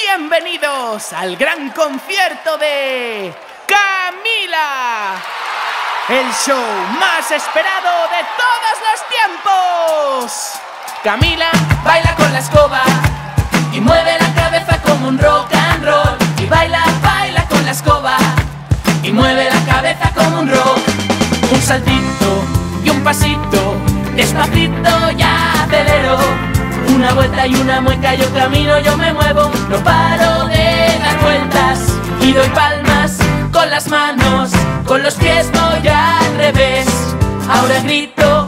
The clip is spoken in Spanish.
Bienvenidos al gran concierto de Camila, el show más esperado de todos los tiempos. Camila baila con la escoba y mueve la cabeza como un rock and roll. Y baila, baila con la escoba y mueve la cabeza como un rock. Un saltito y un pasito, despacito ya acelero. Una vuelta y una mueca, yo camino, yo me muevo. No paro de dar vueltas y doy palmas con las manos, con los pies voy al revés. Ahora grito